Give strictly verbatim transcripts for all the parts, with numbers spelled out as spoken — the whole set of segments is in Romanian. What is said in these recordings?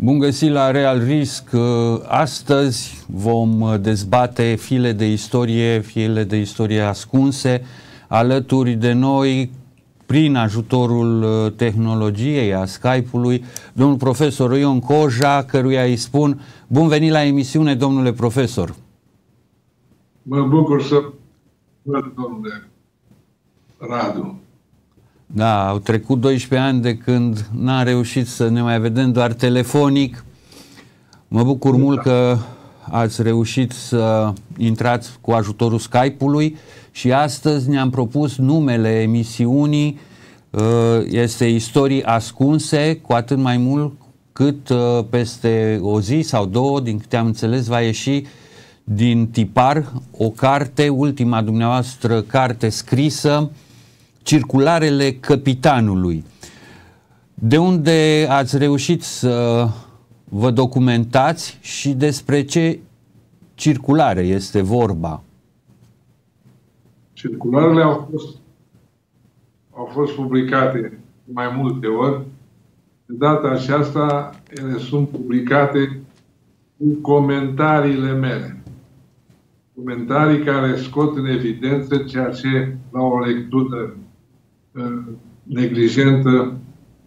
Bun găsit la Real Risc. Astăzi vom dezbate file de istorie, file de istorie ascunse. Alături de noi, prin ajutorul tehnologiei, a Skype-ului, domnul profesor Ion Coja, căruia îi spun bun venit la emisiune, domnule profesor. Mă bucur să văd, domnule Radu. Da, au trecut doisprezece ani de când n-am reușit să ne mai vedem doar telefonic. Mă bucur da. mult că ați reușit să intrați cu ajutorul Skype-ului și astăzi ne-am propus numele emisiunii, este Istorii ascunse, cu atât mai mult cât peste o zi sau două, din câte am înțeles, va ieși din tipar o carte, ultima dumneavoastră carte scrisă, Circularele Căpitanului. De unde ați reușit să vă documentați și despre ce circulare este vorba? Circularele au fost, au fost publicate mai multe ori. De data aceasta, ele sunt publicate cu comentariile mele. Comentarii care scot în evidență ceea ce, la o lectură uh, neglijentă,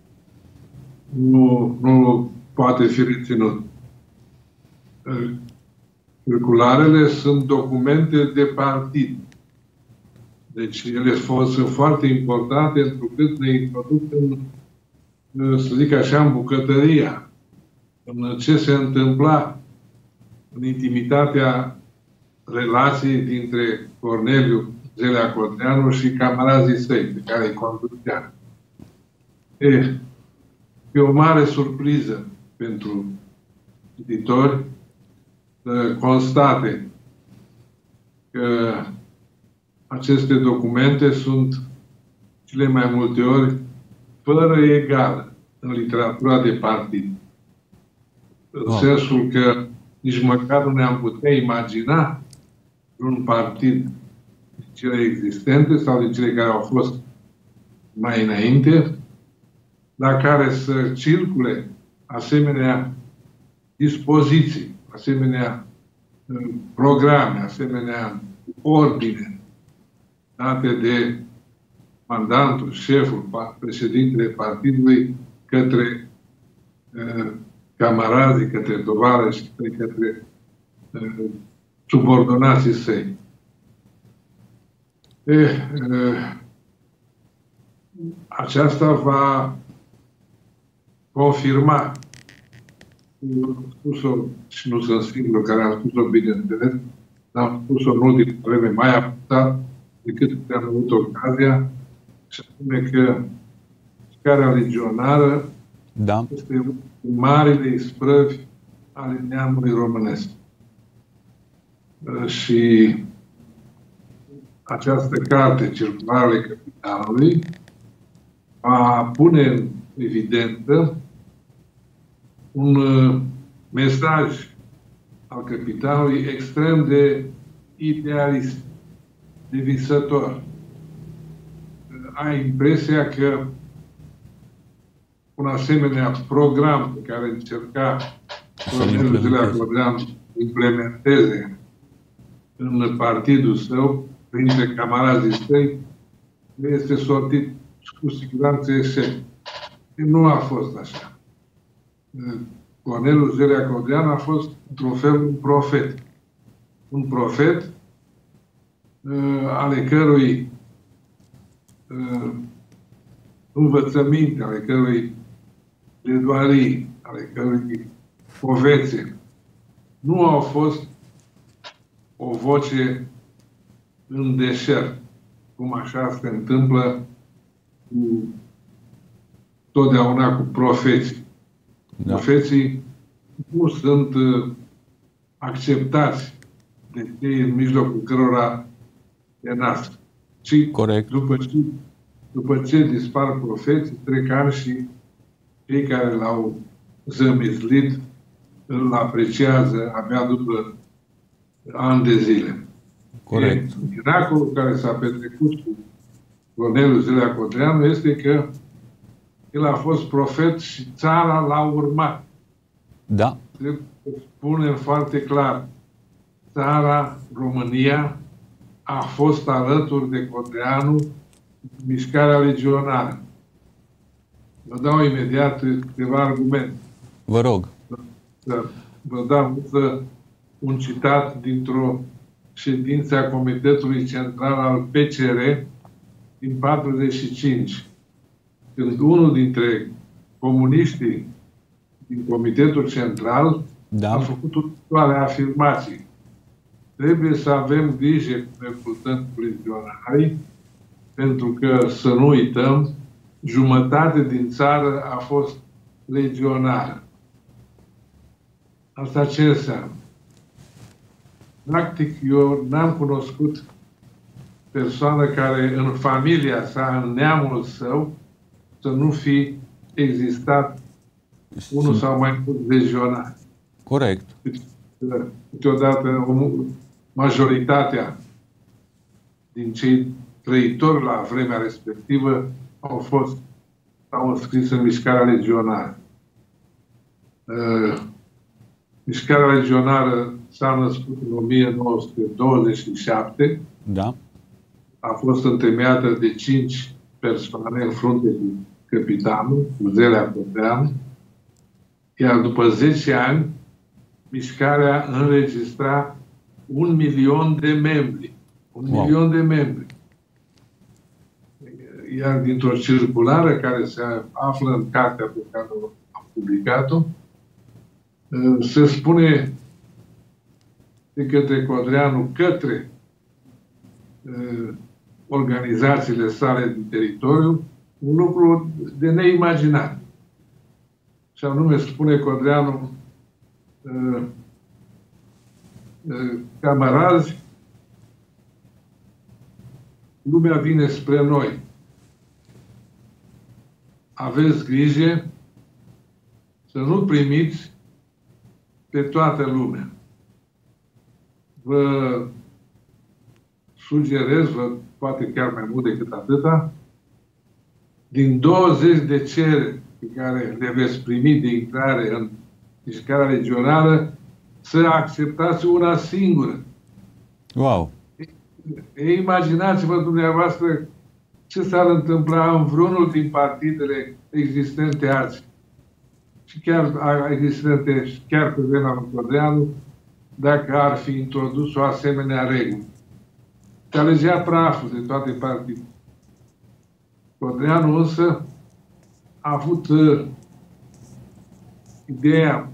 nu, nu poate fi reținut. Uh, circularele sunt documente de partid. Deci ele sunt foarte importante pentru că ne introduc în, să zic așa, în bucătăria, în ce se întâmpla în intimitatea relației dintre Corneliu Zelea Codreanu și camarazii săi, pe care îi conducea. E, e o mare surpriză pentru cititori să constate că aceste documente sunt cele mai multe ori fără egală în literatura de partid. În oh. sensul că nici măcar nu ne-am putea imagina un partid de cele existente sau de cele care au fost mai înainte, la care să circule asemenea dispoziții, asemenea programe, asemenea ordine date de mandantul, șeful, președintele partidului către uh, camarazii, către tovarăși, către uh, subordonații săi. E, uh, aceasta va confirma, am spus-o și nu sunt singur care am spus-o, bineînțeles, dar am spus-o în ultima vreme mai aputat decât am avut ocazia, și anume că scara legionară da. este marile isprăvi ale neamului românesc. Și această carte, Circularele Căpitanului, va pune în evidență un mesaj al Căpitanului extrem de idealist, de visător. Ai impresia că un asemenea program pe care încerca Corneliu Zelea Codreanu să implementeze în partidul său, printre camarazii săi, este sortit cu siguranță eșec. Nu a fost așa. Corneliu Zelea Codreanu a fost, într-un fel, un profet. Un profet uh, ale cărui uh, învățăminte, ale cărui pledoarii, ale cărui povețe nu au fost o voce în deșert, cum așa se întâmplă cu, totdeauna cu profeții. Da. Profeții nu sunt uh, acceptați de cei în mijlocul cărora se nasc. Și corect. După ce, după ce dispar profeții, trec ani și cei care l-au zămislit îl apreciază abia după ani de zile. Corect. E, miracolul care s-a petrecut cu Corneliu Zelea Codreanu este că el a fost profet și țara l-a urmat. Da. Trebuie să spunem foarte clar, țara România a fost alături de Codreanu mișcarea legionară. Vă dau imediat câteva argumente. Vă rog. Vă dau un citat dintr-o ședință a Comitetului Central al P C R din patruzeci și cinci, când unul dintre comuniștii din Comitetul Central da. a făcut următoarele afirmații. Trebuie să avem grijă cum recrutăm legionarii, pentru că, să nu uităm, jumătate din țară a fost legionară. Asta ce înseamnă? Practic, eu n-am cunoscut persoană care în familia sa, în neamul său, să nu fi existat unul sau mai mulți legionari. Corect. Câteodată majoritatea din cei trăitori la vremea respectivă au fost, au înscris în mișcarea legionară. Uh, mișcarea legionară s-a născut în o mie nouă sute douăzeci și șapte. Da. A fost întemeiată de cinci persoane în frunte cu capitanul, cu Zelea Codreanu, iar după zece ani, mișcarea înregistra un milion de membri. Un wow. milion de membri. Iar dintr-o circulară care se află în cartea pe care am publicat-o, se spune de către Codreanu către uh, organizațiile sale din teritoriu un lucru de neimaginat. Și anume spune Codreanu, uh, uh, camarazi, lumea vine spre noi. Aveți grijă să nu primiți pe toată lumea. Vă sugerez, vă, poate chiar mai mult decât atâta, din douăzeci de cereri pe care le veți primi de intrare în mișcarea regională, să acceptați una singură. Wow! E, imaginați-vă dumneavoastră ce s-ar întâmpla în vreunul din partidele existente azi. Și chiar existente, chiar pe vremea lui Codreanu, dacă ar fi introdus o asemenea regulă. Se alegea praful de toate partidele. Codreanu însă a avut uh, ideea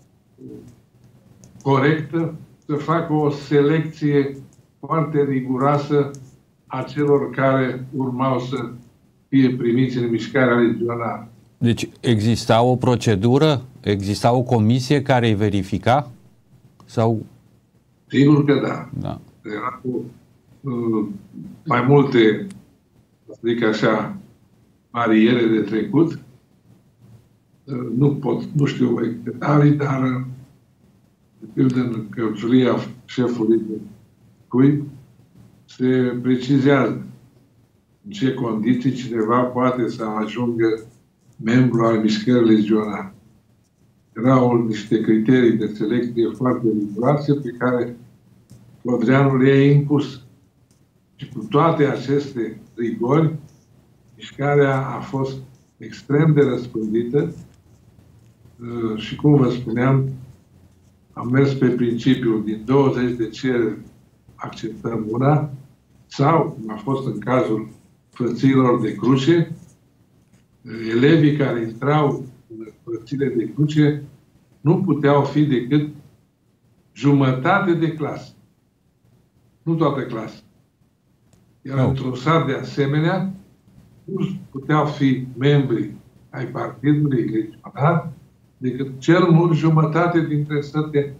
corectă să facă o selecție foarte riguroasă a celor care urmau să fie primiți în mișcarea legionară. Deci exista o procedură? Exista o comisie care îi verifica? Sau... Sigur că da. Da. Era cu uh, mai multe, să zic așa, bariere de trecut. Uh, nu pot, nu știu detalii, dar uh, de pildă în călțuria șefului de cuib se precizează în ce condiții cineva poate să ajungă membru al mișcării legionare. Erau niște criterii de selecție foarte riguroase pe care Codreanu le-a impus. Și cu toate aceste rigori, mișcarea a fost extrem de răspândită și, cum vă spuneam, am mers pe principiul din douăzeci de cereri acceptăm una, sau, cum a fost în cazul frăților de cruce, elevii care intrau în frățile de cruce nu puteau fi decât jumătate de clasă. Nu toată clasa. Iar oh. într-un sat de asemenea, nu puteau fi membri ai partidului legionar decât cel mult jumătate dintre săte.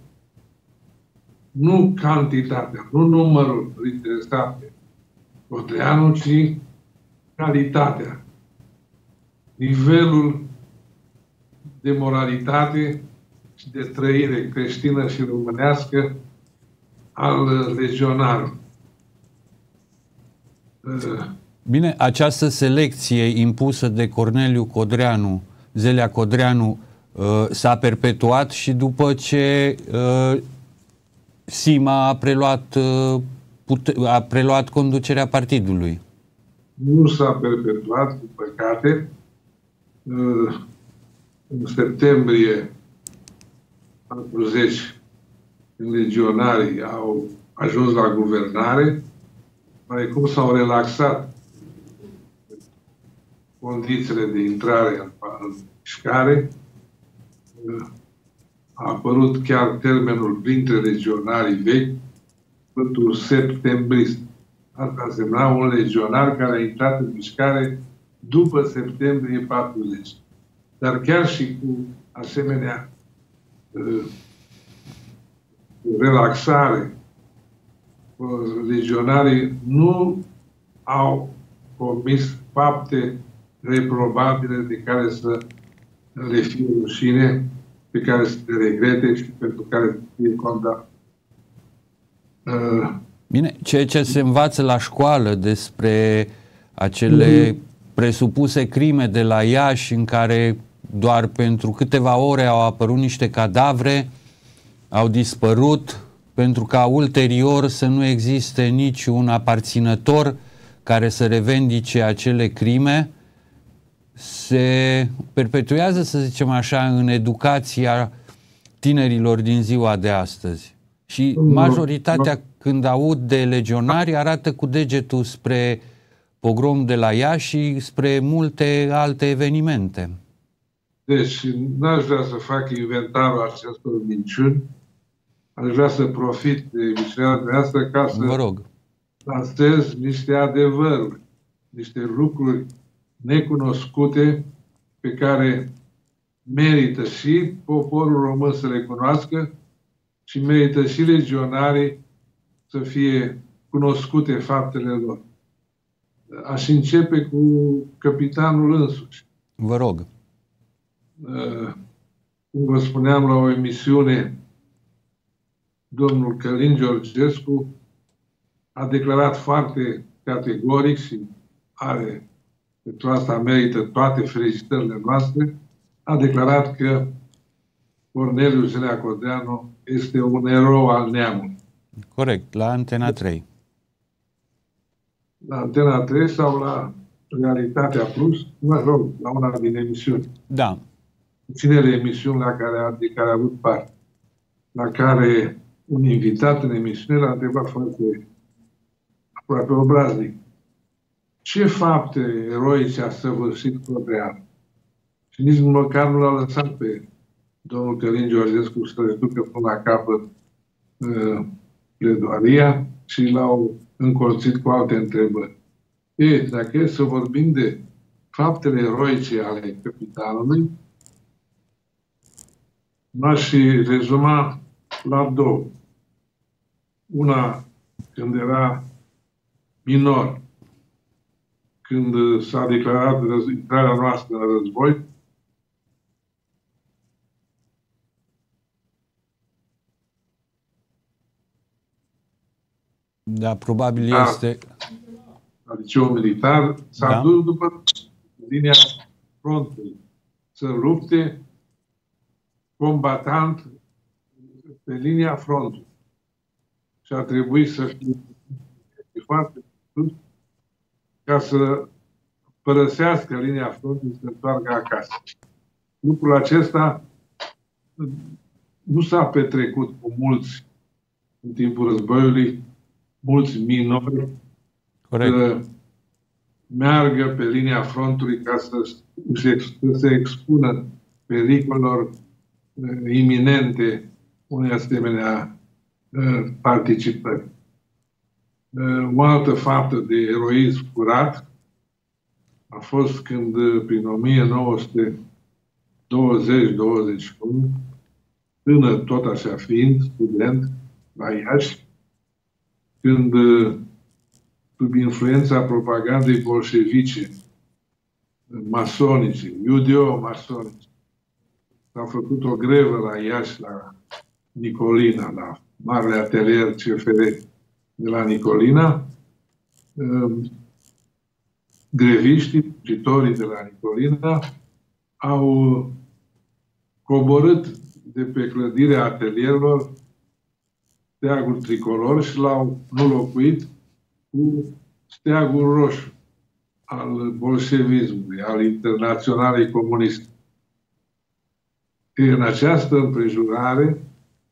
Nu cantitatea, nu numărul interesat pe Codreanu, ci calitatea, nivelul de moralitate și de trăire creștină și românească al legionarului. Bine, această selecție impusă de Corneliu Codreanu, Zelea Codreanu, s-a perpetuat și după ce Sima a preluat, a preluat conducerea partidului. Nu s-a perpetuat, cu păcate. În septembrie patruzeci, când legionarii au ajuns la guvernare, mai cum s-au relaxat condițiile de intrare în mișcare, a apărut chiar termenul printre legionarii vechi, cuvântul septembrist. Asta însemna un legionar care a intrat în mișcare după septembrie patruzeci. Dar chiar și cu asemenea uh, relaxare, uh, legionarii nu au comis fapte reprobabile de care să le fie rușine, pe care să le regrete și pentru care să fie condamnat. Uh, Bine, ceea ce se învață la școală despre acele presupuse crime de la Iași, în care doar pentru câteva ore au apărut niște cadavre, au dispărut, pentru ca ulterior să nu existe niciun aparținător care să revendice acele crime, se perpetuează, să zicem așa, în educația tinerilor din ziua de astăzi. Și majoritatea, când aud de legionari, arată cu degetul spre pogrom de la Iași și spre multe alte evenimente. Deci, n-aș vrea să fac inventarul acestor minciuni. Aș vrea să profit de emisiunea de asta ca să vă rog, lansez niște adevăruri, niște lucruri necunoscute pe care merită și poporul român să le cunoască și merită și legionarii să fie cunoscute faptele lor. Aș începe cu capitanul însuși. Vă rog. Cum vă spuneam la o emisiune, domnul Călin Georgescu a declarat foarte categoric și are, pentru asta merită toate felicitările noastre, a declarat că Corneliu Zelea Codreanu este un erou al neamului. Corect, la Antena trei. La Antena trei sau la Realitatea Plus, mă rog, la una din emisiuni. Da. Puținele emisiuni la care, de care a avut parte, la care un invitat în emisiune l-a întrebat foarte aproape obraznic: ce fapte eroice a săvârșit Codreanu? Și nici măcar nu l-a lăsat pe domnul Călin Georgescu să-și ducă până la capăt uh, pledoaria și l-au încolțit cu alte întrebări. E, dacă e să vorbim de faptele eroice ale capitanului, m-aș rezuma la două. Una, când era minor, când s-a declarat intrarea noastră în război, da, probabil da, este... la liceul militar, s-a da. dus după linia frontului să lupte combatant pe linia frontului. Și a trebuit să fie foarte sus ca să părăsească linia frontului și să întoarcă acasă. Lucrul acesta nu s-a petrecut cu mulți în timpul războiului, mulți minori, corect, să meargă pe linia frontului ca să, să se expună pericolelor uh, iminente unei asemenea uh, participări. Uh, o altă faptă de eroism curat a fost când, uh, prin o mie nouă sute douăzeci douăzeci și unu, tânăr tot așa fiind, student la Iași, când, sub influența propagandei bolșevice, masonice, iudeo-masonice, s-a făcut o grevă la Iași, la Nicolina, la Marele Atelier C F R de la Nicolina. Greviștii, muncitorii de la Nicolina, au coborât de pe clădirea atelierilor steagul tricolor și l-au înlocuit cu steagul roșu al bolșevismului, al Internaționalei Comuniste. În această împrejurare,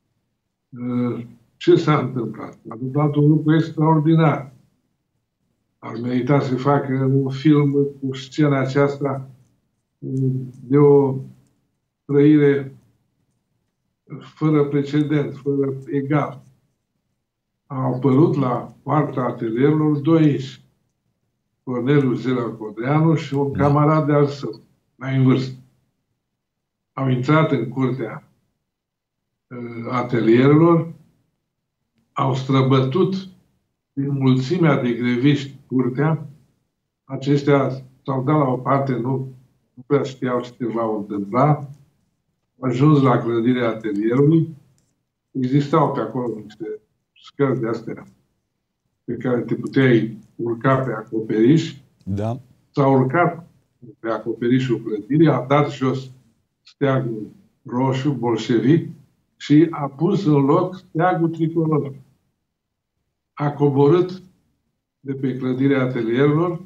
ce s-a întâmplat? A întâmplat un lucru extraordinar. Ar merita să facă un film cu scena aceasta de o trăire fără precedent, fără egal. Au apărut la poarta atelierilor doi inși, Corneliu Zelea Codreanu și un camarad de al său, mai în vârstă. Au intrat în curtea uh, atelierilor, au străbătut din mulțimea de greviști curtea, aceștia s-au dat la o parte, nu, nu prea știau ce se va întâmpla, au ajuns la clădirea atelierului, existau pe acolo niște scări de astea pe care te puteai urca pe acoperiș. Da. S-a urcat pe acoperișul clădirii, a dat jos steagul roșu, bolșevic, și a pus în loc steagul tricolor. A coborât de pe clădirea atelierilor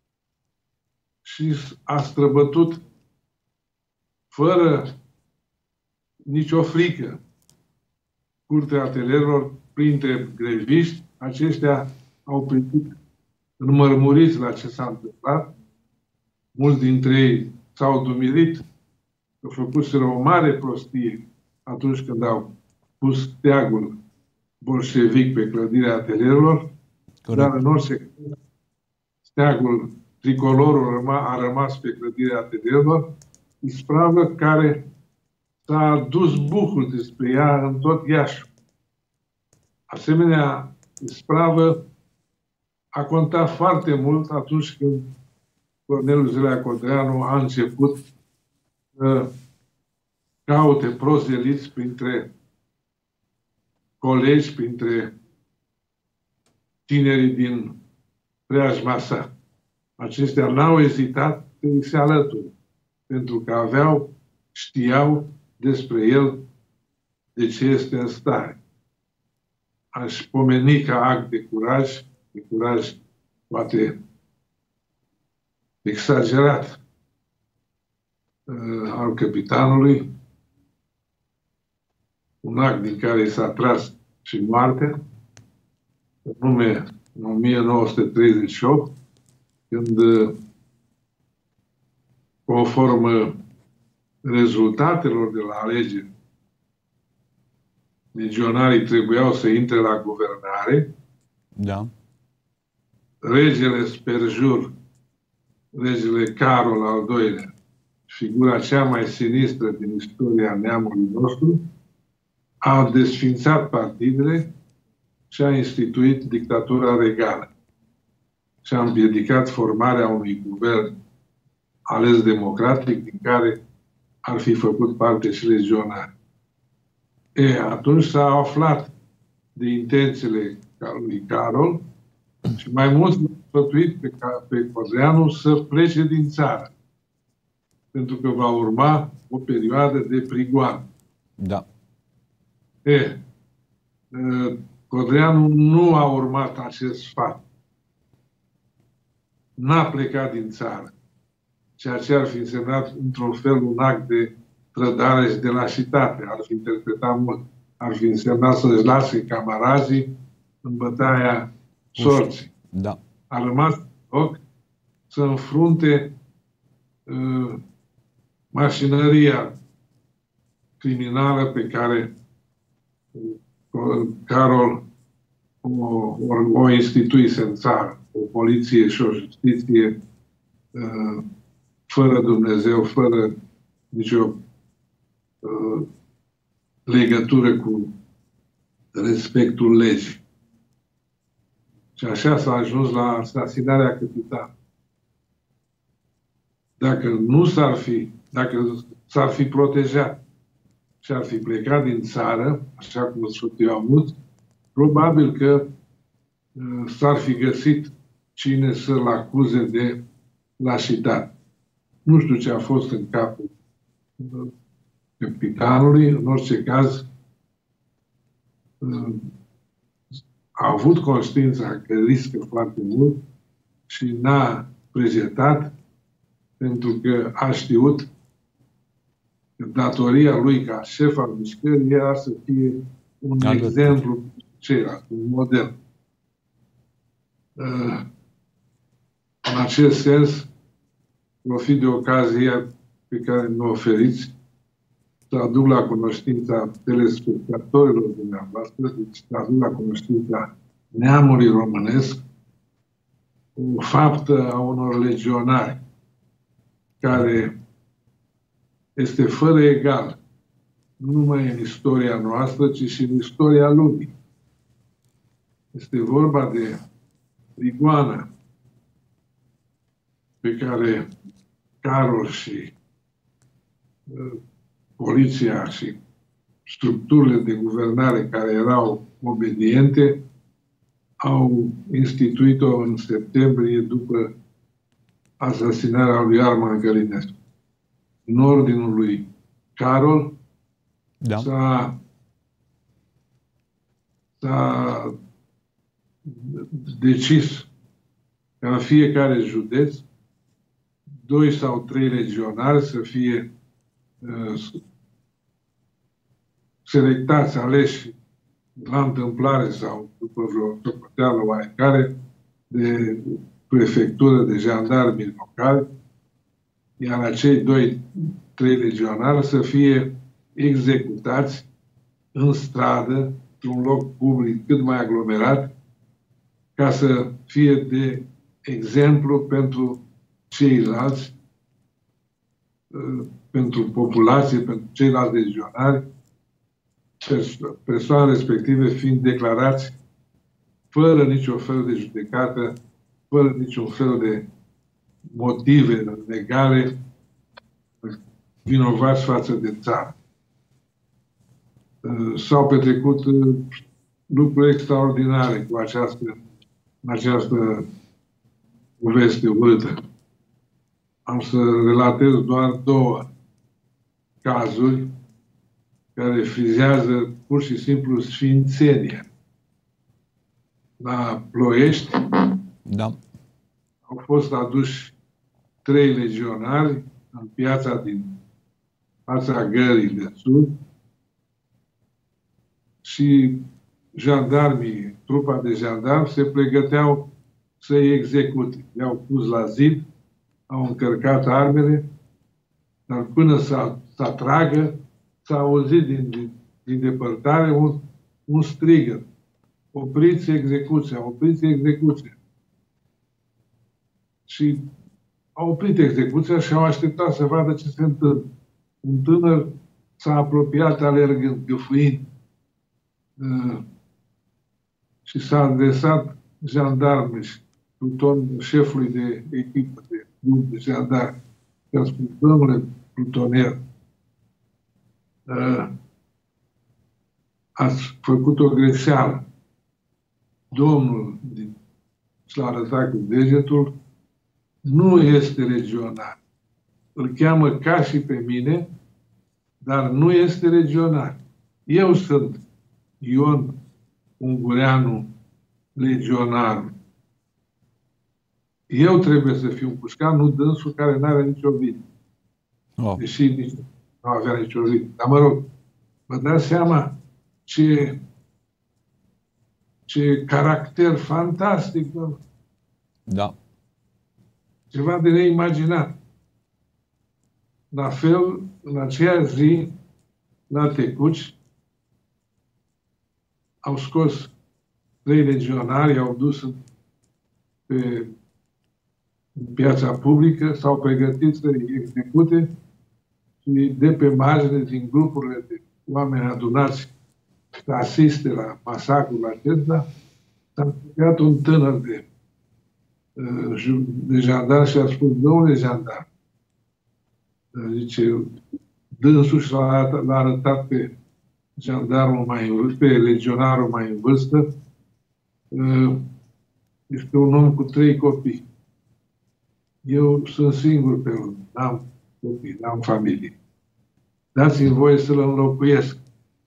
și a străbătut fără nicio frică curtea atelierilor printre greviști. Aceștia au primit înmărmuriți la ce s-a întâmplat. Mulți dintre ei s-au dumirit că făcuseră o mare prostie atunci când au pus steagul bolșevic pe clădirea atelierilor, dar în orice caz, steagul tricolorul a rămas pe clădirea atelierilor, ispravă care s-a adus bucul despre ea în tot Iașul. Asemenea, ispravă a contat foarte mult atunci când Corneliu Zelea Codreanu a început să caute prozeliți printre colegi, printre tinerii din preajma sa. Aceștia n-au ezitat să îi se alăture, pentru că aveau, știau despre el de ce este în stare. Aș pomeni ca act de curaj, de curaj poate exagerat uh, al capitanului, un act din care s-a tras și moartea, în nume în o mie nouă sute treizeci și opt, când, conform rezultatelor de la alegeri, legionarii trebuiau să intre la guvernare. Da. Regele Sperjur, regele Carol al doilea, figura cea mai sinistră din istoria neamului nostru, a desfințat partidele și a instituit dictatura regală și a împiedicat formarea unui guvern ales democratic din care ar fi făcut parte și legionari. E, atunci s-a aflat de intențiile lui Carol și mai mulți l-au sfătuit pe, pe Codreanu să plece din țară, pentru că va urma o perioadă de prigoană. Da. E, Codreanu nu a urmat acest sfat. N-a plecat din țară, ceea ce ar fi însemnat într-un fel un act de trădare și de lașitate, ar fi interpretat mult. Ar fi însemnat să-și lase camarazii în bătaia sorții. Da. A rămas în loc să înfrunte uh, mașinăria criminală pe care uh, Carol o, o, o instituise în țară. O poliție și o justiție uh, fără Dumnezeu, fără nicio uh, legătură cu respectul legii. Și așa s-a ajuns la asasinarea capitanului. Dacă nu s-ar fi, dacă s-ar fi protejat și ar fi plecat din țară, așa cum sfătuiau mulți, probabil că uh, s-ar fi găsit cine să-l acuze de lașitate. Nu știu ce a fost în capul capitanului. În orice caz, a avut conștiința că riscă foarte mult și n-a prezentat, pentru că a știut că datoria lui ca șef al mișcării era să fie un Alături. exemplu pentru ceilalți, un model. În acest sens, profit de ocazia pe care ne oferiți să aduc la cunoștința telespectatorilor dumneavoastră, deci să aduc la cunoștința neamului românesc o faptă a unor legionari care este fără egal, nu numai în istoria noastră, ci și în istoria lumii. Este vorba de prigoana pe care Carol și uh, poliția și structurile de guvernare care erau obediente au instituit-o în septembrie după asasinarea lui Arman Călinescu. În ordinul lui Carol da. s-a, s-a decis ca în fiecare județ doi sau trei legionari să fie uh, selectați, aleși la întâmplare sau după vreo socoteală oarecare de prefectură de jandarmi locali, iar acei doi, trei legionari să fie executați în stradă, într-un loc public cât mai aglomerat, ca să fie de exemplu pentru ceilalți, pentru populație, pentru ceilalți legionari, persoane respective fiind declarați fără niciun fel de judecată, fără niciun fel de motive legale, vinovați față de țară. S-au petrecut lucruri extraordinare cu această, această poveste urâtă. Am să relatez doar două cazuri care frizează pur și simplu sfințenia. La Ploiești da. au fost aduși trei legionari în piața din fața Gării de Sud și jandarmii, trupa de jandarmi, se pregăteau să-i execute. I-au pus la zid, au încărcat armele, dar până să atragă, s-a auzit din, din, din depărtare un, un strigăt. Opriți execuția, opriți execuția. Și au oprit execuția și au așteptat să vadă ce se întâmplă. Un tânăr s-a apropiat alergând, gâfâind, uh, și s-a adresat jandarmului și șefului de echipă, de grup de jandarmi. Și a spus, domnule plutonier, uh, ați făcut o greșeală. Domnul, și l-a arătat cu degetul, nu este regional. Îl cheamă ca și pe mine, dar nu este regional. Eu sunt Ion Ungureanu, legionarul. Eu trebuie să fiu pușcat, nu dânsul care nu are nicio vină. Oh. Deși nici nu avea nicio vină. Dar mă rog, vă dați seama ce, ce caracter fantastic, domnule. Da. Ceva de neimaginat. La fel, în aceea zi, la Tecuci, au scos trei legionari, au dus în, pe în piața publică, s-au pregătit să-i execute și de pe margine din grupurile de oameni adunați să asiste la masacrul acesta, s-a creat un tânăr de de jandarm și a spus, domnule jandarm, zice, dânsul și l-a arătat pe jandarmul mai în vârstă, pe legionarul mai în vârstă, este un om cu trei copii. Eu sunt singur pe lume, n-am copii, n-am familie. dați-mi voie să-l înlocuiesc,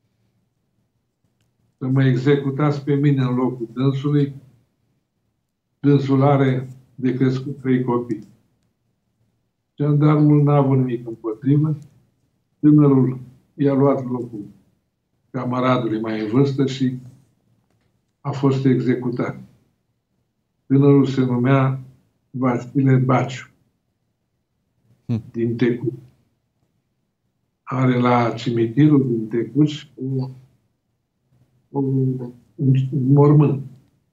să mă executați pe mine în locul dânsului. Dânsul are de crescut trei copii. Jandarmul n-a avut nimic împotrivă. Tânărul i-a luat locul camaradului mai în vârstă și a fost executat. Tânărul se numea Vasile Baciu, din Tecuci. Are la cimitirul din Tecuci o, o, un mormânt.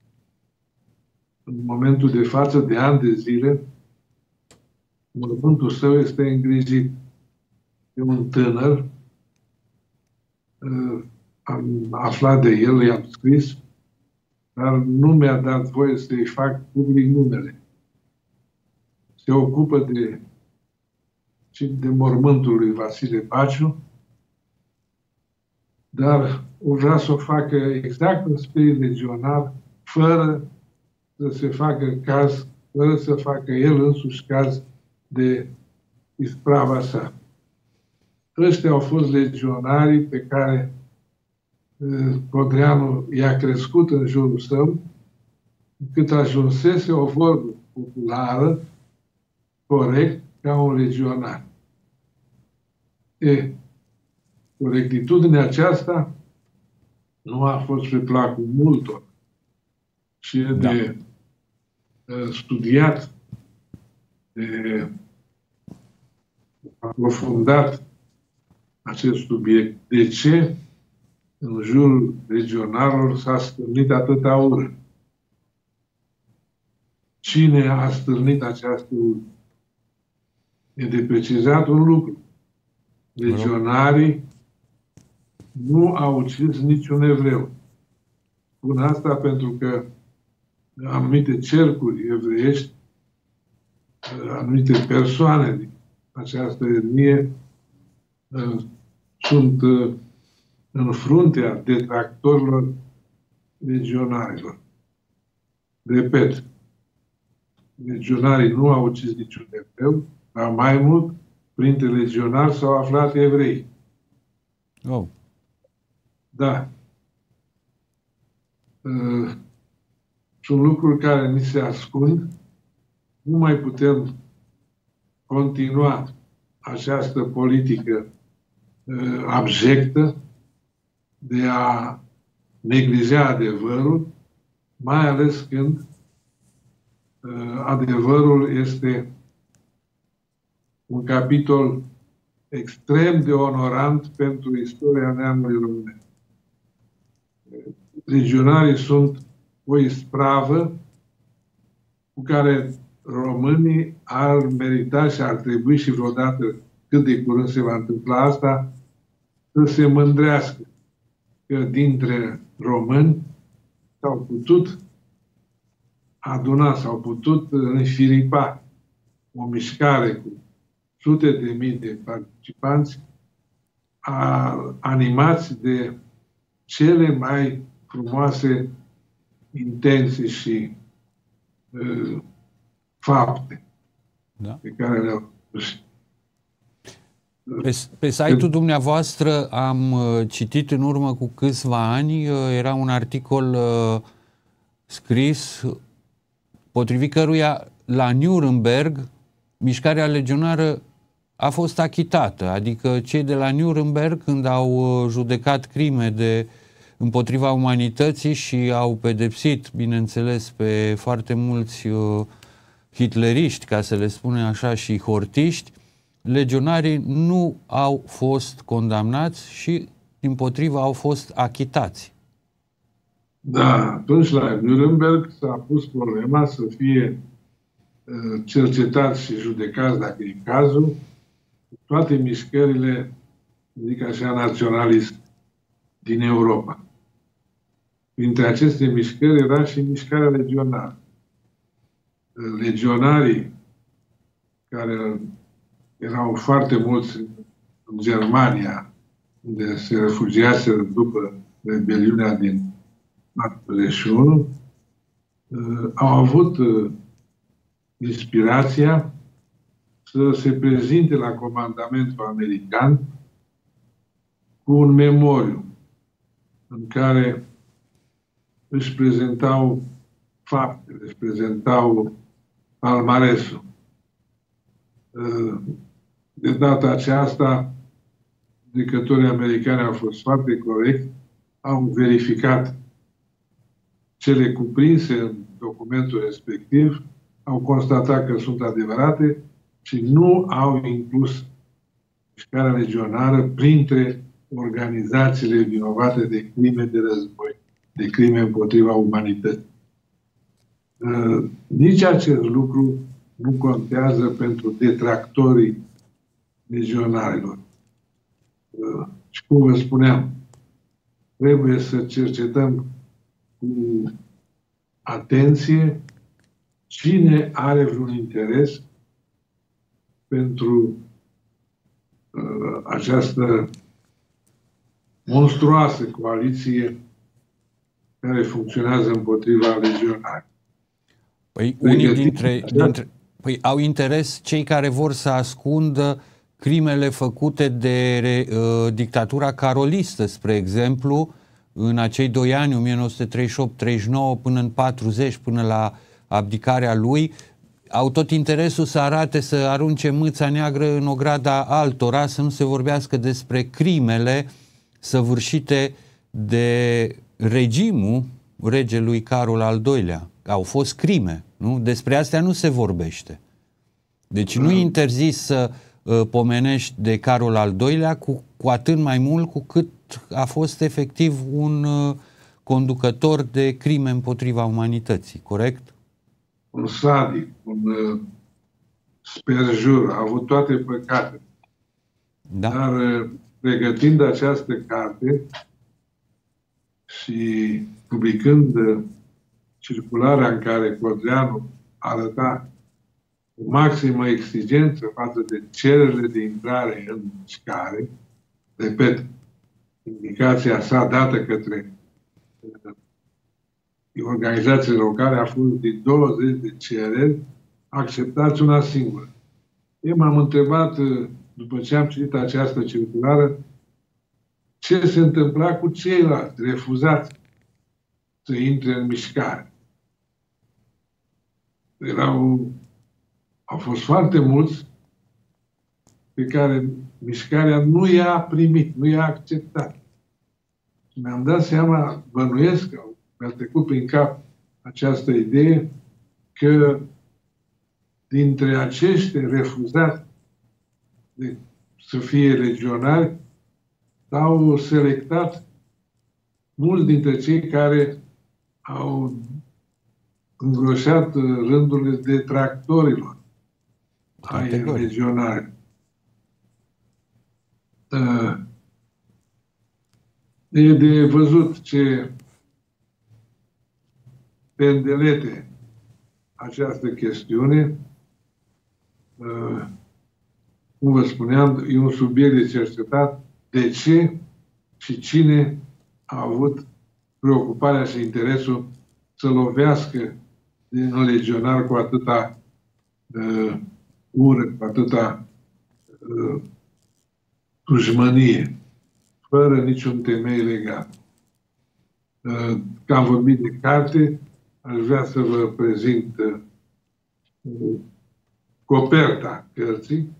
În momentul de față, de ani de zile, mormântul său este îngrijit de un tânăr. Am aflat de el, i-am scris, dar nu mi-a dat voie să-i fac public numele. Se ocupă de, de mormântul lui Vasile Baciu, dar o vrea să o facă exact în spirit legionar, fără să se facă caz, fără să facă el însuși caz de isprava sa. Ăștia au fost legionarii pe care Codreanu i-a crescut în jurul său, cât ajunsese o vorbă populară, corect, ca un legionar. E, corectitudinea aceasta nu a fost pe placul multor și e da. de uh, studiat, de aprofundat acest subiect. De ce în jurul legionarilor s-a stârnit atâta ură? Cine a stârnit această ură? E de precizat un lucru. Legionarii nu au ucis niciun evreu. Spun asta pentru că anumite cercuri evreiești, anumite persoane din această etnie sunt în fruntea detractorilor legionarilor. Repet, legionarii nu au ucis niciun evreu, dar mai mult, printre legionari s-au aflat evrei. Oh. Da. Uh, sunt lucruri care ni se ascund. Nu mai putem continua această politică uh, abjectă de a neglija adevărul, mai ales când uh, adevărul este un capitol extrem de onorant pentru istoria neamului românesc. Legionarii sunt o ispravă cu care românii ar merita și ar trebui și vreodată, cât de curând se va întâmpla asta, să se mândrească că dintre români s-au putut aduna, s-au putut înfiripa o mișcare cu sute de mii de participanți a, animați de cele mai frumoase intenții și uh, fapte da. pe care le-au spus. Pe, pe site-ul dumneavoastră am uh, citit în urmă cu câțiva ani, uh, era un articol uh, scris potrivit căruia la Nuremberg mișcarea legionară a fost achitată, adică cei de la Nuremberg, când au judecat crime de împotriva umanității și au pedepsit, bineînțeles, pe foarte mulți uh, hitleriști, ca să le spunem așa, și hortiști, legionarii nu au fost condamnați și, dimpotriva, au fost achitați. Da, atunci la Nuremberg s-a pus problema să fie uh, cercetați și judecați, dacă e cazul, toate mișcările, zic așa, naționaliste din Europa. Printre aceste mișcări era și mișcarea legionară. Legionarii, care erau foarte mulți în Germania, unde se refugiaseră după rebeliunea din patruzeci și unu, au avut inspirația să se prezinte la comandamentul american cu un memoriu în care își prezentau faptele, își prezentau palmaresul. De data aceasta, judecătorii americani au fost foarte corecti, au verificat cele cuprinse în documentul respectiv, au constatat că sunt adevărate și nu au inclus mișcarea legionară printre organizațiile vinovate de crime de război, de crime împotriva umanității. Nici acest lucru nu contează pentru detractorii legionarilor. Și cum vă spuneam, trebuie să cercetăm cu atenție cine are vreun interes pentru uh, această monstruoasă coaliție care funcționează împotriva legionarilor. Păi, unii dintre, dintre, păi au interes cei care vor să ascundă crimele făcute de uh, dictatura carolistă, spre exemplu, în acei doi ani, o mie nouă sute treizeci și opt treizeci și nouă până în patruzeci, până la abdicarea lui, au tot interesul să arate, să arunce mâța neagră în ograda altora, să nu se vorbească despre crimele săvârșite de regimul regelui Carol al doilea. Au fost crime, nu? Despre astea nu se vorbește. Deci nu e interzis să uh, pomenești de Carol al doilea, cu, cu atât mai mult cu cât a fost efectiv un uh, conducător de crime împotriva umanității, corect? Un sadic, un uh, sperjur, a avut toate păcatele. Da. Dar uh, pregătind această carte și publicând uh, circularea în care Codreanu arăta cu maximă exigență față de cererile de intrare în mișcare, repet, indicația sa dată către uh, organizațiile locale a fost de douăzeci de cereri, acceptați una singură. Eu m-am întrebat, uh, după ce am citit această circulară, ce se întâmpla cu ceilalți refuzați să intre în mișcare. Erau, au fost foarte mulți pe care mișcarea nu i-a primit, nu i-a acceptat. Și mi-am dat seama, bănuiesc, că mi-a trecut prin cap această idee că dintre acești refuzați de să fie legionari, s-au selectat mulți dintre cei care au îngroșat rândurile detractorilor ai legionari. E de văzut ce pendelete această chestiune. Cum vă spuneam, e un subiect de cercetat. De ce și cine a avut preocuparea și interesul să lovească din legionar cu atâta uh, ură, cu atâta uh, dușmănie, fără niciun temei legal. Uh, că am vorbit de carte, aș vrea să vă prezint uh, coperta cărții.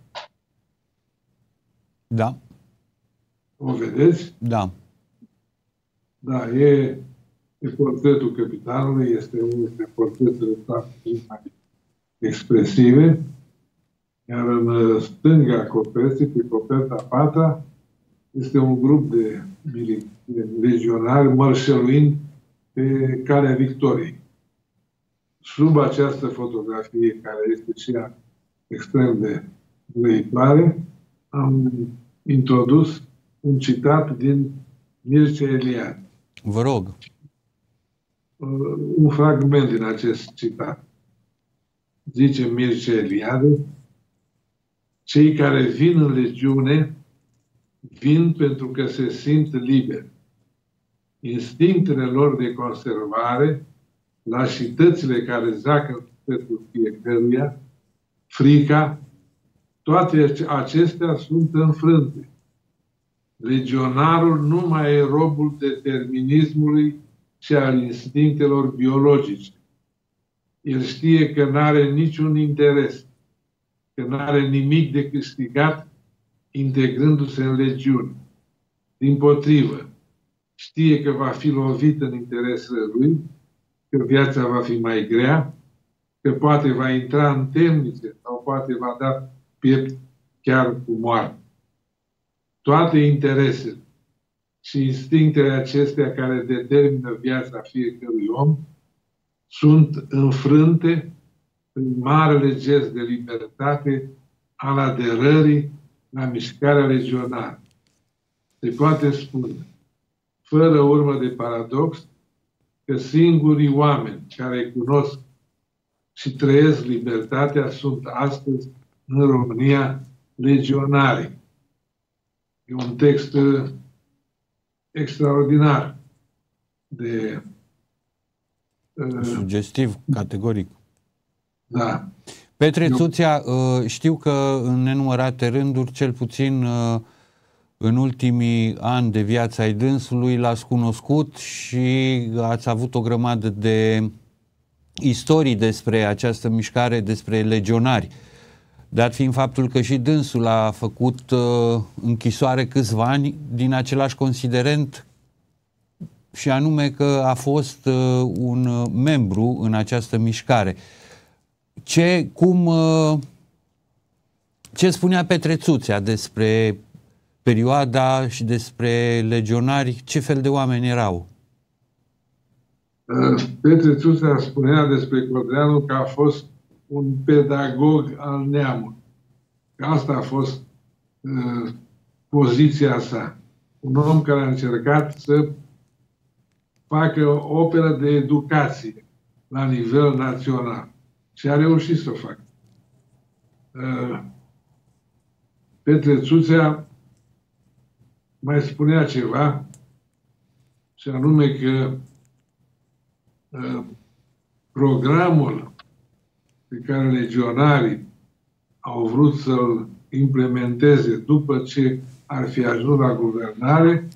Da. O vedeți? Da. Da, e, e portretul capitanului, este unul dintre portretele mai expresive, iar în stânga coperții, pe coperta a patra, este un grup de, de legionari mărșăluind pe calea victoriei. Sub această fotografie, care este și ea extrem de grăitoare, am introdus un citat din Mircea Eliade. Vă rog. Un fragment din acest citat. Zice Mircea Eliade: cei care vin în legiune vin pentru că se simt liberi. Instinctele lor de conservare, lașitățile care zacă pentru fiecăruia, frica, toate acestea sunt înfrânte. Legionarul nu mai e robul determinismului și al instinctelor biologice. El știe că nu are niciun interes, că nu are nimic de câștigat integrându-se în legiune. Dimpotrivă, știe că va fi lovit în interesele lui, că viața va fi mai grea, că poate va intra în temnițe sau poate va da piept chiar cu moarte. Toate interesele și instinctele acestea care determină viața fiecărui om sunt înfrânte prin marele gest de libertate al aderării la mișcarea legionară. Se poate spune, fără urmă de paradox, că singurii oameni care cunosc și trăiesc libertatea sunt astăzi în România legionarii. E un text extraordinar de... Sugestiv, categoric. Da. Petre Țuțea, știu că în nenumărate rânduri, cel puțin în ultimii ani de viață ai dânsului, l-ați cunoscut și ați avut o grămadă de istorii despre această mișcare, despre legionari. Dat fiind faptul că și dânsul a făcut uh, închisoare câțiva ani din același considerent, și anume că a fost uh, un membru în această mișcare. Ce, cum, uh, ce spunea Petre Țuțea despre perioada și despre legionari? Ce fel de oameni erau? Petre Țuțea spunea despre Codreanu că a fost un pedagog al neamului. Că asta a fost uh, poziția sa. Un om care a încercat să facă o operă de educație la nivel național. Și a reușit să o facă. Uh, Petre Țuțea mai spunea ceva, și anume că uh, programul pe care legionarii au vrut să-l implementeze după ce ar fi ajuns la guvernare,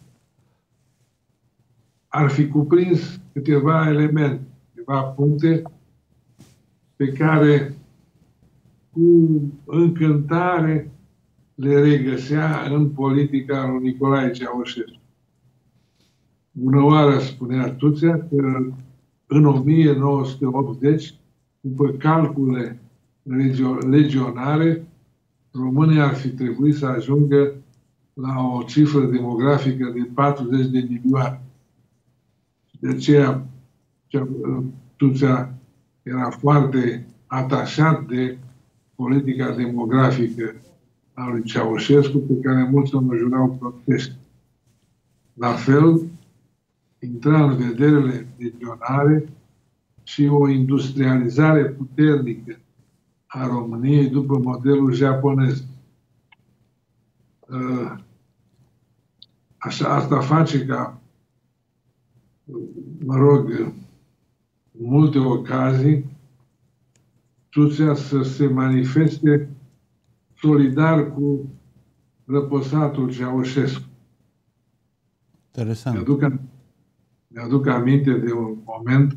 ar fi cuprins câteva elemente, câteva puncte pe care cu încântare le regăsea în politica lui Nicolae Ceaușescu. Bună oară, spunea Țuțea, că în o mie nouă sute optzeci, după calcule legionare, România ar fi trebuit să ajungă la o cifră demografică de patruzeci de milioane. De aceea, Țuțea era foarte atașat de politica demografică a lui Ceaușescu, pe care mulți îmi jurau proteste. La fel, intra în vederile legionare și o industrializare puternică a României după modelul japonez. Așa, asta face ca, mă rog, în multe ocazii, Țuțea să se manifeste solidar cu răposatul Ceaușescu. Interesant. Mi-aduc, mi-aduc aminte de un moment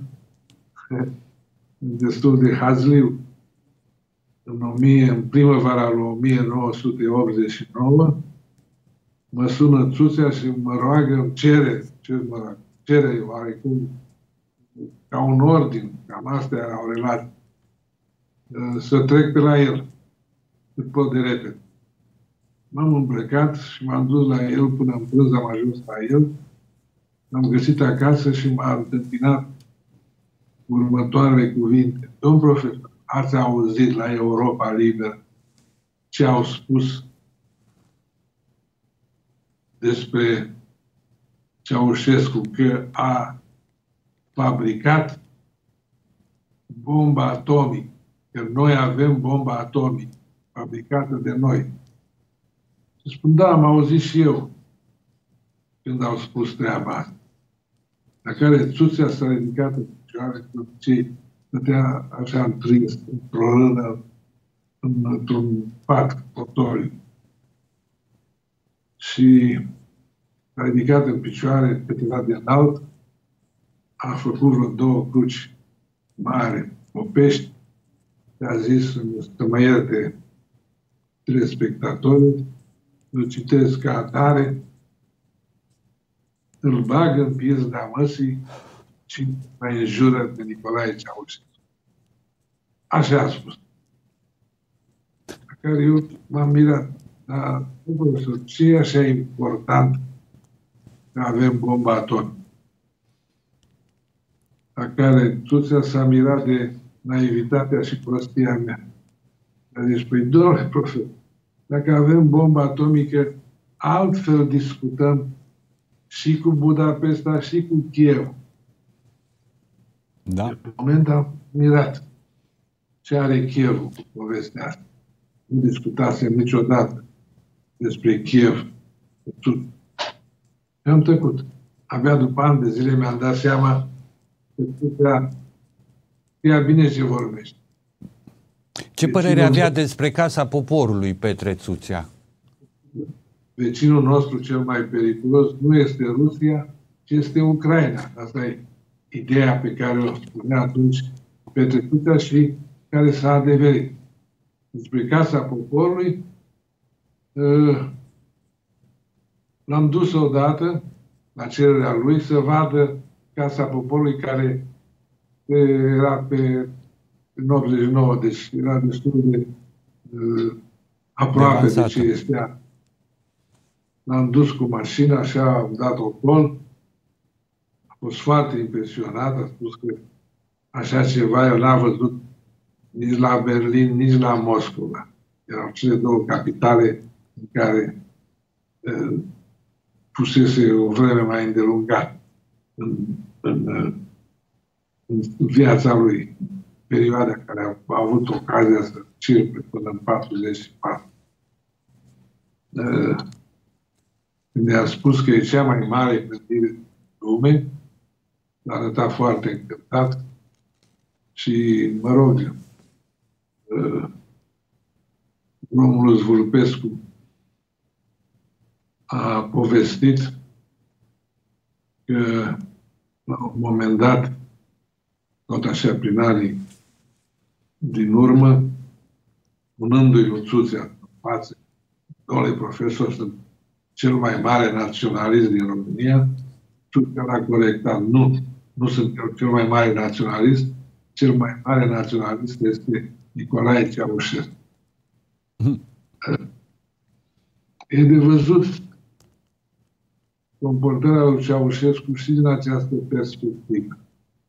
destul de hazliu. În, o mie, în primăvara lui o mie nouă sute optzeci și nouă, mă sună Țuțea și mă roagă, îmi cere, ce mă roagă, cere oarecum, ca un ordin, cam astea erau relații, să trec pe la el, cât pot de repede. M-am îmbrăcat și m-am dus la el până în prânz, am ajuns la el, l-am găsit acasă și m-a întâmpinat următoarele cuvinte. Domn profesor, ați auzit la Europa Liberă ce au spus despre Ceaușescu, că a fabricat bomba atomică, că noi avem bomba atomică fabricată de noi. Și spun, da, am auzit și eu când au spus treaba asta. La care Țuțea s-a ridicat în picioare, cu cei stătea așa întrins, într-o rână, într-un pat fotoliu. Și s-a ridicat în picioare, câteva de înalt, a făcut vreo două cruci mari, popești, a zis să mă ierte telespectatorii, îl citesc ca atare, îl bagă în pizda măsii și mai înjură pe Nicolae Ceaușescu. Așa a spus. La care eu m-am mirat. Dar, profesor, ce e așa important că avem bomba atomică? La care Tuțea s-a mirat de naivitatea și prostia mea. A zis, păi, domnule profesor, dacă avem bomba atomică, altfel discutăm și cu Budapesta și cu Kiev. Da. În moment am mirat ce are Kievul cu povestea asta. Nu discutasem niciodată despre Kiev. Și am tăcut. Abia după ani de zile mi-am dat seama că putea știa bine ce vorbește. Ce părere avea despre Casa Poporului Petre Tuțea? Vecinul nostru cel mai periculos nu este Rusia, ci este Ucraina. Asta e ideea pe care o spunea atunci Petre Tuțea și care s-a adeverit. Despre Casa Poporului l-am dus odată la cererea lui să vadă Casa Poporului, care era pe în optzeci și nouă, deci era destul de uh, aproape de, de ce este. L-am dus cu mașina, așa am dat o col. A fost foarte impresionat, a spus că așa ceva eu n-am văzut nici la Berlin, nici la Moscova. Erau cele două capitale în care uh, pusese o vreme mai îndelungată în, în, în viața lui, perioada care a avut ocazia să circle până în patruzeci și patru. Uh, Când i-a spus că e cea mai mare clădire din lume, l-a arătat foarte încântat și, mă rog, uh, Romulus Vulpescu a povestit că, la un moment dat, tot așa prin anii din urmă, punându-i lui Tuțea în față, domnule profesor, sunt cel mai mare naționalist din România, Tuțea l-a corectat. Nu, nu sunt cel mai mare naționalist, cel mai mare naționalist este Nicolae Ceaușescu. E de văzut comportarea lui Ceaușescu și din această perspectivă.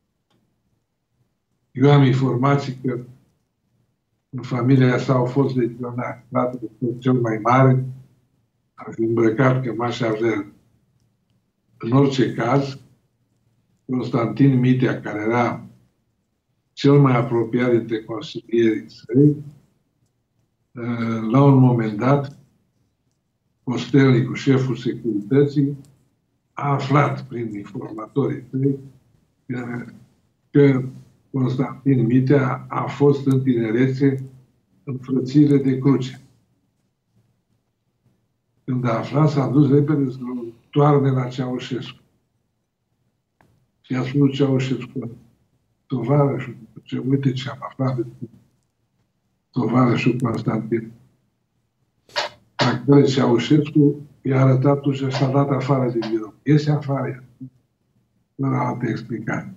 Eu am informații că în familia sa au fost legionari. Fratele cel mai mare a fi îmbrăcat cămașa verde. În orice caz, Constantin Mitea, care era cel mai apropiat dintre consilierii săi, la un moment dat, postelnicul, șeful securității, a aflat prin informatorii săi că Constantin Mitea a fost în tinerețe în frățire de cruce. Când a aflat, s-a dus repede să toarne la Ceaușescu. Și a spus Ceaușescu, tovarășul, ce, uite ce am aflat de tovarășul Constantin. La care Ceaușescu i-a arătat și s-a dat afară din birou. Iese afară, fără altă explicație.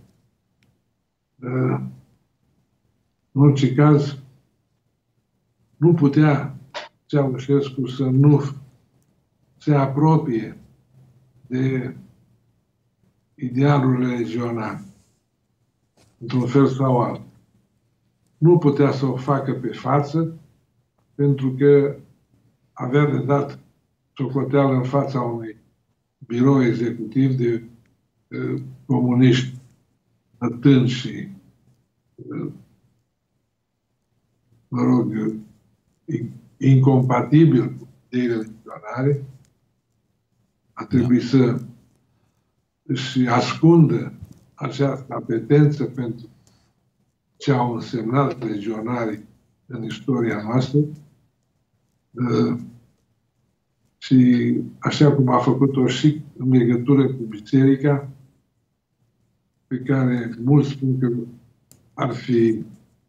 În orice caz, nu putea Ceaușescu să nu se apropie de idealurile legionare, într-un fel sau altul. Nu putea să o facă pe față, pentru că avea de dat socoteală în fața unui birou executiv de uh, comuniști atunci și, uh, mă rog, uh, incompatibil cu ideile legionare. A trebuit da. să își ascundă această apetență pentru ce au însemnat legionarii în istoria noastră. Uh, și așa cum a făcut-o și în legătură cu biserica, pe care mulți spun că ar fi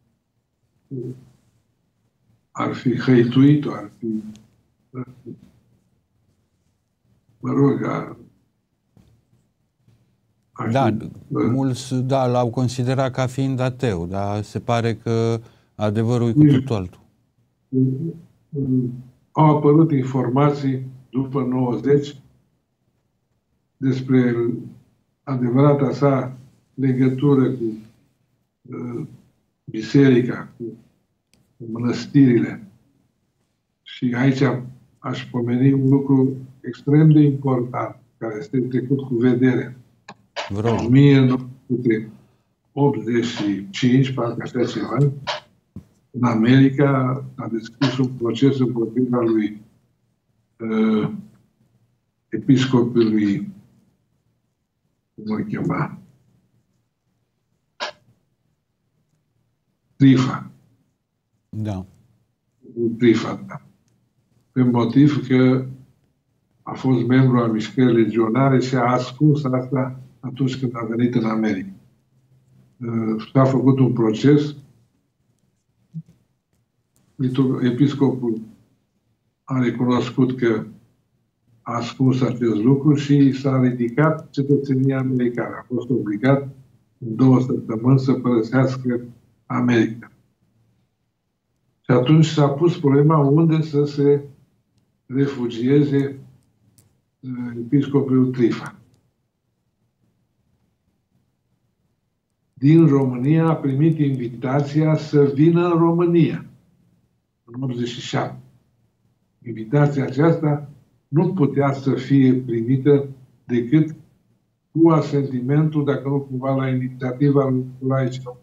ar fi hăituit-o, ar fi, mă rog, ar, ar da, fi, mulți da, l-au considerat ca fiind ateu, dar se pare că adevărul e cu totul altul. Au apărut informații după nouăzeci despre adevărata sa legătură cu uh, biserica, cu mănăstirile. Și aici aș pomeni un lucru extrem de important, care este trecut cu vedere. Vreau. În o mie nouă sute optzeci și cinci, parcă așa ceva, în America a deschis un proces împotriva lui uh, episcopului, cum îl chema, Trifa. Da. Trifa, da. Pe motiv că a fost membru al mișcării legionare și a ascuns asta atunci când a venit în America. Uh, s-a făcut un proces. Episcopul a recunoscut că a ascuns acest lucru și s-a ridicat cetățenia americană. A fost obligat în două săptămâni să părăsească America. Și atunci s-a pus problema unde să se refugieze episcopul Trifa. Din România a primit invitația să vină în România în optzeci și șapte. Invitația aceasta nu putea să fie primită decât cu asentimentul, dacă nu cumva la inițiativa lui Nicolae Ciobanu.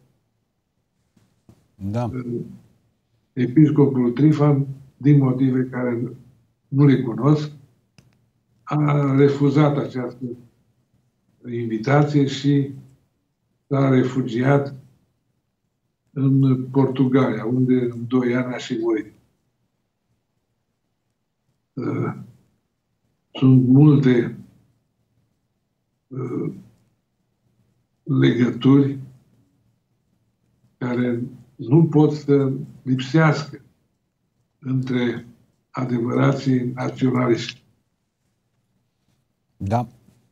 Da. Episcopul Trifan, din motive care nu le cunosc, a refuzat această invitație și s-a refugiat în Portugalia, unde în doi ani a și murit. Sunt multe uh, legături care nu pot să lipsească între adevărații naționaliști. Da.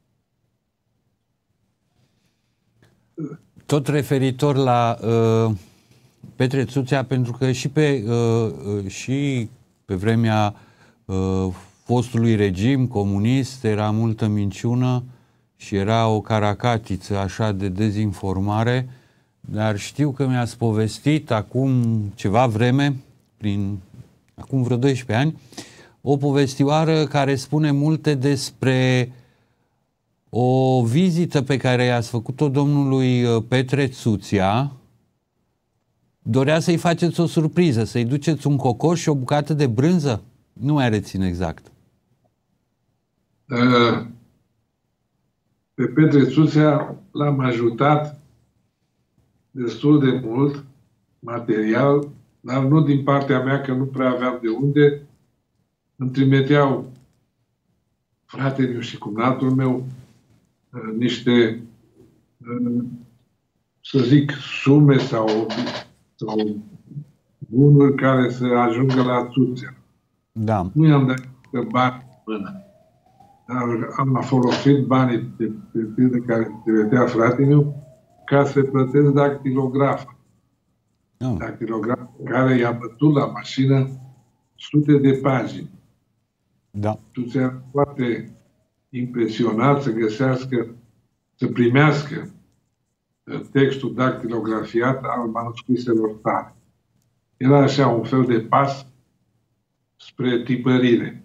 Tot referitor la uh, Petre Țuțea, pentru că și pe, uh, și pe vremea uh, fostului regim comunist era multă minciună și era o caracatiță așa de dezinformare, dar știu că mi-ați povestit acum ceva vreme, prin, acum vreo doisprezece ani, o povestioară care spune multe despre o vizită pe care i-ați făcut-o domnului Petre Țuțea. Dorea să-i faceți o surpriză, să-i duceți un cocoș și o bucată de brânză? Nu mai rețin exact. Pe Petre Țuțea l-am ajutat destul de mult, material, dar nu din partea mea, că nu prea aveam de unde. Îmi trimiteau fratele meu și cumnatul meu niște, să zic, sume sau, sau bunuri care să ajungă la Țuțea. Da. Nu i-am dat bani în mână. Dar am folosit banii de, de, de care trimiteam fratele meu ca să plătesc dactilografa. Oh. Dactilograf care i-a bătut la mașină sute de pagini. Da. Țuțea foarte impresionat să găsească, să primească textul dactilografiat al manuscriselor tale. Era așa un fel de pas spre tipărire.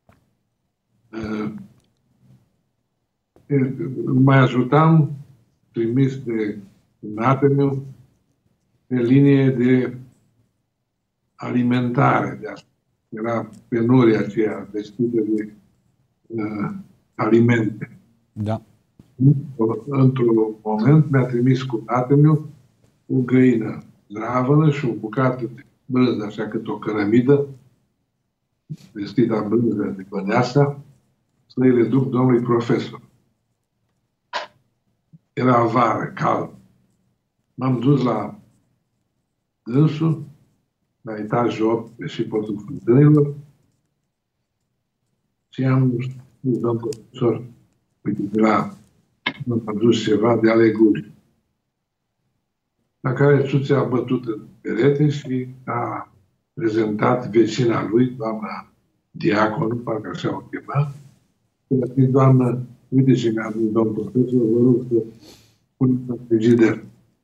Mai ajutam, trimis de cumnatul meu, pe linie de alimentare. De asta. Era penuria aceea vestită de uh, alimente. Da. Într-un moment mi-a trimis cumnatul meu o găină zdravănă și o bucată de brânză, așa cât o cărămidă, vestită în brânză de băneasa, să îi le duc domnului profesor. Era vară, cald. M-am dus la dânsul, la etajul opt, pe și portul Fântânilor, și am spus, domn profesor, uite, de la m-am dus ceva de aleguri. La care Țuțea a bătut în perete și a prezentat vecina lui, doamna Diaconu, parcă așa o chema, și a zis, doamnă, uite ce mi-a zis domn profesor, vă rog să puneți în frigider.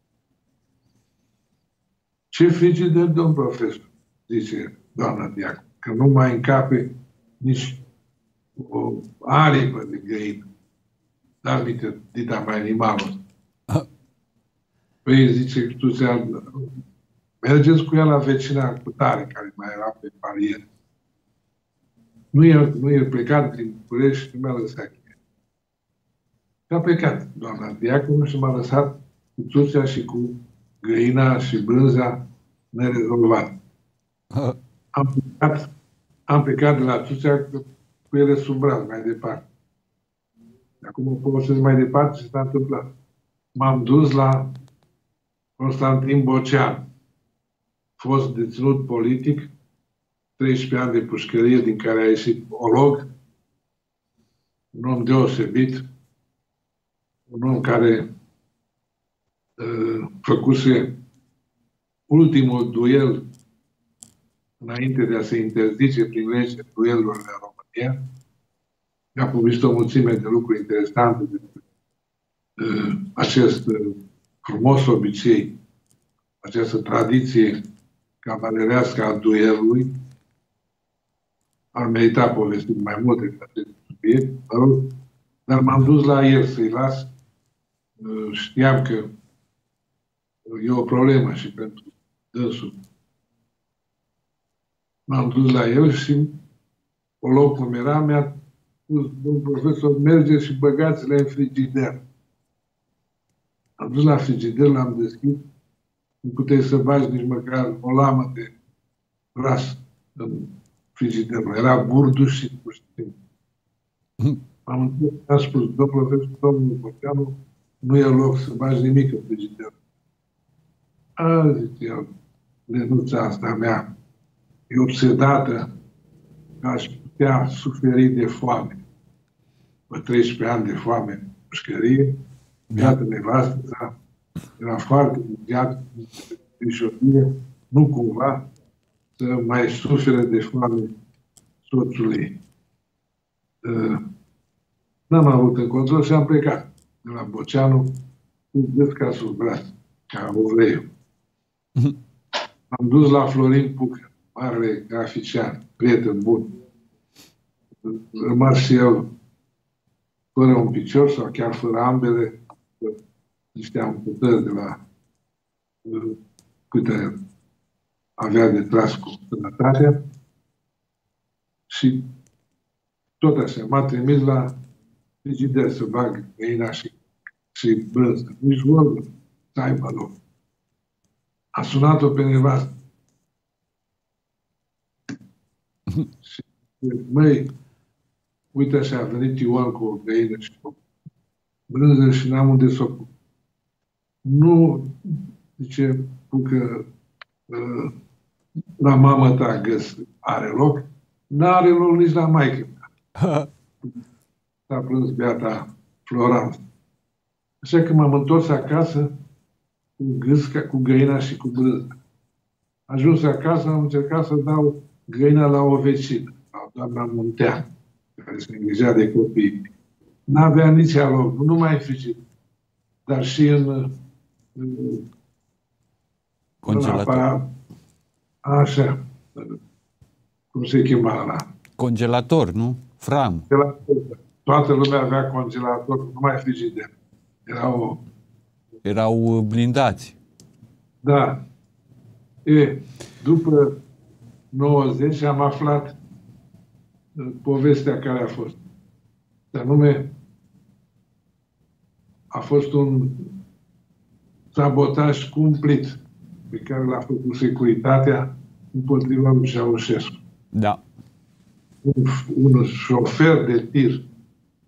Ce frigider, domn profesor? Zice doamna Diaconu, că nu mai încape nici o aripă de găină. Dar uite, dita mai animalul. Păi zice, tu ți-a... mergeți cu ea la vecina cu tare, care mai era pe parier. Nu e, nu e plecat din București și nu mi-a lăsat cheia. Și a plecat doamna Diaconu și m-a lăsat cu Țuțea și cu găina și brânza nerezolvat. Am plecat, am plecat de la Țuțea cu ele sub braț, mai departe. Acum povestesc mai departe ce s-a întâmplat. M-am dus la Constantin Bocean, fost deținut politic, treisprezece ani de pușcărie, din care a ieșit olog, un om deosebit, un om care uh, făcuse ultimul duel înainte de a se interzice prin lege duelurile în România. Mi-a povestit o mulțime de lucruri interesante despre uh, acest uh, frumos obicei, această tradiție cavalerească a duelului. Ar merita povestit mai multe de acest subiect, dar m-am dus la el să-i las. Uh, știam că e o problemă și pentru dânsul. M-am dus la el și o loc cum era, mi-a spus, domnul profesor, merge și băgați-le în frigider. Am dus la frigider, l-am deschis, nu puteai să bagi nici măcar o lamă de ras în frigider. Era burduș și puștin. Am întâlnit, am spus, domnul profesor, domnul Boceanu, nu e loc să bagi nimic în frigider. A, zice el, Lenuța asta mea e obsedată că aș putea suferi de foame. După treisprezece ani de foame, pușcărie, iată nevastă, era foarte muziat, grișorie, nu cumva să mai sufere de foame soțul ei. Uh, N-am avut în control și am plecat de la Boceanu cu desca sub braț, ca ovleiu. Am dus la Florin Pucă, marele grafician, prieten bun. Rămas și el fără un picior sau chiar fără ambele, niște amputări de la uh, câte avea de tras cu sănătatea. Și tot așa, m-a trimis la frigider să bag găina și, și brânză. Nici vorbă să aibă loc. A sunat-o pe nevastă. Și măi, uite așa, a venit Ioan cu o găină și cu brânză și n-am unde să o pun. Nu, zice, că uh, la mama ta găs are loc, n-are loc nici la maică. S-a plâns beata Florence. Așa că m-am întors acasă cu gâsca, cu găina și cu brânză. Ajuns acasă, am încercat să dau găina la o vecină, la doamna Muntean, care se îngrijea de copii. N-avea nici loc, nu mai frigid, dar și în, în congelator. În așa, cum se chema la... Congelator, nu? Fram. Toată lumea avea congelator, numai frigider. Era o... Erau blindați. Da. E, după nouăzeci am aflat povestea care a fost. De anume, a fost un sabotaj cumplit pe care l-a făcut securitatea împotriva lui Ceaușescu. Da. Un, un șofer de tir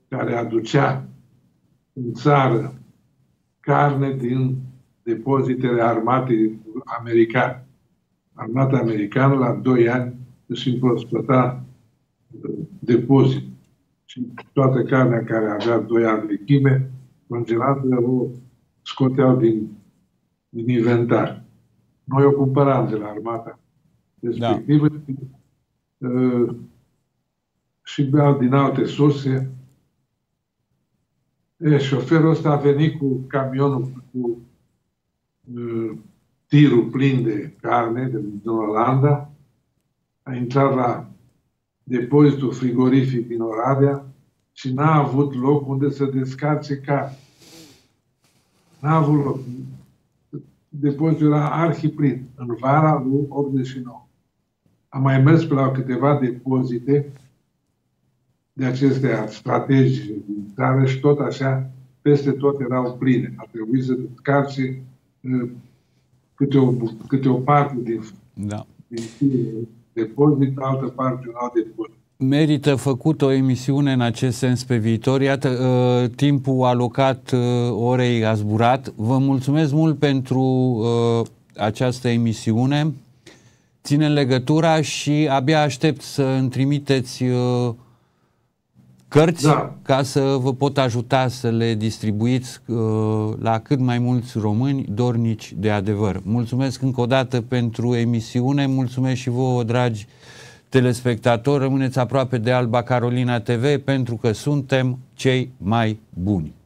care aducea în țară carne din depozitele armatei americane. Armata americană, la doi ani, își împrospăta depozit. Și toată carnea care avea doi ani vechime, congelată, o scoteau din, din inventar. Noi o cumpăram de la armata respectivă, da. uh, și beau din alte surse. E, șoferul ăsta a venit cu camionul, cu uh, tirul plin de carne din Olanda, a intrat la depozitul frigorific din Oradea și n-a avut loc unde să descarce carne. N-a avut loc. Depozitul era arhiplin, în vara lui optzeci și nouă. Am mai mers pe la câteva depozite de acestea strategice din țară și tot așa, peste tot erau pline. A trebuit să descarce uh, câte, o, câte o parte din, da. din depozit, altă parte un alt depozit. Merită făcut o emisiune în acest sens pe viitor. Iată, uh, timpul alocat uh, orei a zburat. Vă mulțumesc mult pentru uh, această emisiune. Ținem legătura și abia aștept să îmi trimiteți uh, cărți, da, ca să vă pot ajuta să le distribuiți uh, la cât mai mulți români dornici de adevăr. Mulțumesc încă o dată pentru emisiune, mulțumesc și vouă, dragi telespectatori, rămâneți aproape de Alba Carolina T V, pentru că suntem cei mai buni.